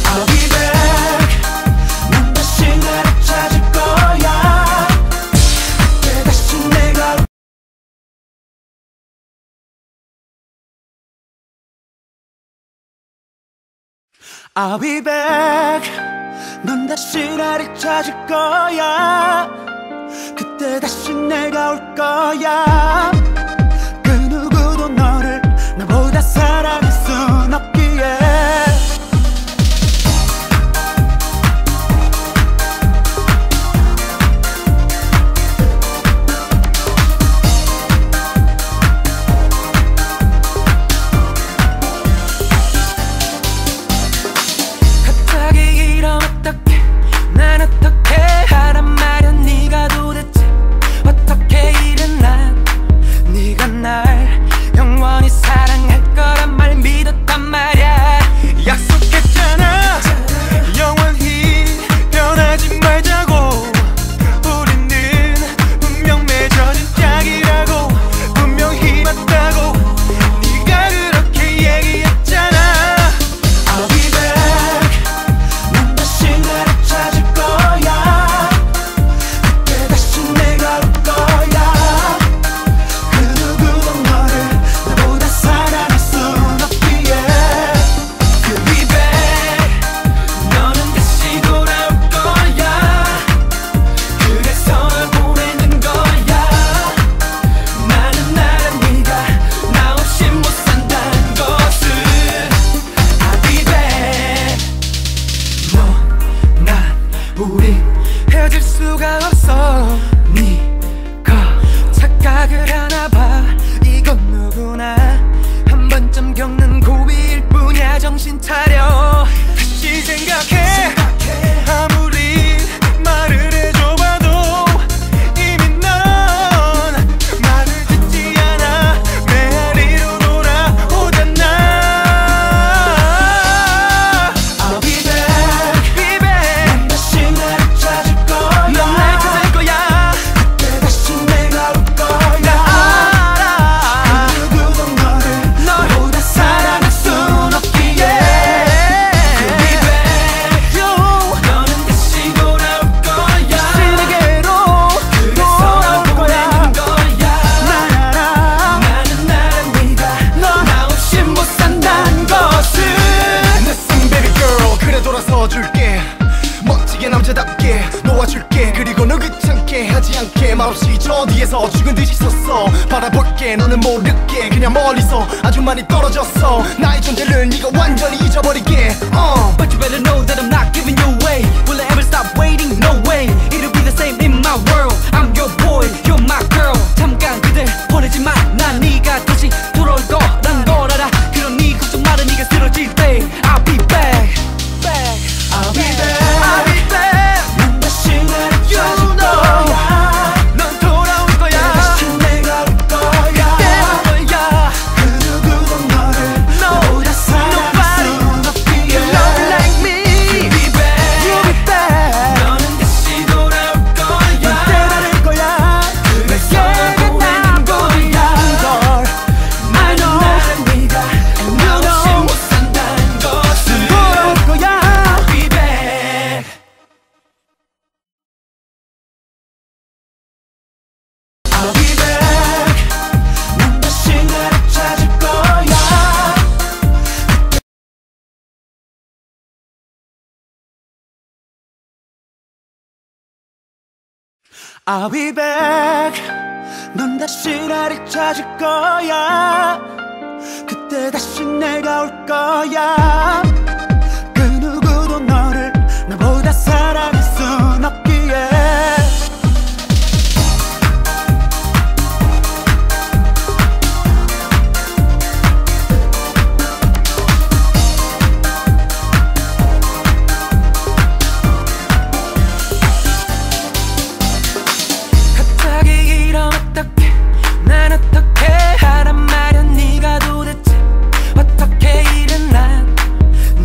I'll be back. 난 다시 나를 찾을 거야. 그때 다시 내가 I'll be back. 넌 다시 나를 찾을 거야. 그때 다시 내가 올 거야. 그 누구도 너를 나보다 사랑할 순 없기에. 난 어떻게 하란 말이야. 네가 도대체 어떻게 일어나. 네가 날 영원히 사랑할 거란 말 믿었단 말이야. 약속했잖아 영원히 변하지 말자고. 우리는 분명 맺어진 짝이라고. 분명히 맞다고 네가 그렇게 얘기했잖아. I'll be back. 난 다시 나를 찾을 거야. 그때 다시 내가 올 거야. 그 누구도 너를 나보다 사랑할 순 없기에. You'll be back. 너는 다시 돌아올 거야. 그래서 널 보내는 거야. 나는 네가 나 없이 못 산다는 것을. I'll be back. 너, 난, 우리 헤어질 수가 없어. 네가 착각을 하나봐. 이건 누구나 한 번쯤 겪는 고비일 뿐이야. 정신 차려 다시 생각해. 아무리 말을 해줘봐도 이미 넌 말을 듣지 않아. 메아리로 돌아오잖아. I'll be back. Be back. 난 다시 나를 찾을 거야. 넌 날 찾을 거야. 그때 다시 내가 올 거야. 나 알아. 그 누구도 너를 너보다 사랑할 순 없기에. You'll be back. 너는 다시 돌아올 거야. 다시 내게로 돌아올 거야. 난 알아. 나는 네가 나 없이 못 산다는 것을. Listen baby girl 그래 돌아서 줄게. 멋지게 남자답게 놓아줄게. 그리고 널 귀찮게 하지 않게. 말없이 저 뒤에서 죽은 듯이 섰어. 바라볼게. 너는 모르게 그냥 멀리서 아주 많이 떨어졌어. 나의 존재를 네가 완전히 잊어버리게. But you better know that I'm not giving you away. Will I ever stop waiting? No way. It'll be the same in my world. I'm your boy, you're my girl. 잠깐 그댈 보내지 마. 난 네가 다시 돌아올 거란 걸 알아. 그러니 걱정 마라. 네가 쓰러질 때 I'll be back. I'll be back. I'll be back. 난 다시 나를 찾을 거야. 넌 돌아올 거야. 다시 내가 올 거야. 그때 올 거야. 그 누구도 너를 나보다 사랑할 순 없기에. You love like me. You'll be back. You'll be back. 너는 다시 돌아올 거야. 넌 때려낼 거야. 그래서 널 보내는 거야. I know. 나는 네가 나 없이 못 산다는 것을. 돌아올 거야. I'll be back. I'll be back. 난 다시 나를 찾을 거야. I'll be back. 넌 다시 나를 찾을 거야. 그때 다시 내가 올 거야. 그 누구도 너를 나보다 사랑할 순 없기에. 갑자기 이러면 어떡해. 난 어떻게 하란 말이야. 네가 도대체 어떻게 일어나.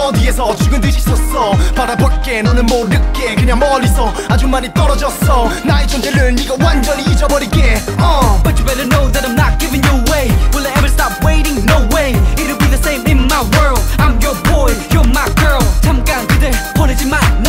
저 뒤에서 죽은 듯이 섰어 바라볼게 너는 모르게 그냥 멀리서 아주 많이 떨어졌어 나의 존재를 네가 완전히 잊어버리게 But you better know that I'm not giving you away. Will I ever stop waiting? No way. It'll be the same in my world. I'm your boy, you're my girl. 잠깐 그대 보내지 마.